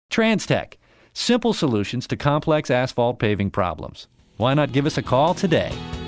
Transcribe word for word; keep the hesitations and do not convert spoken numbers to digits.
TransTech, simple solutions to complex asphalt paving problems. Why not give us a call today?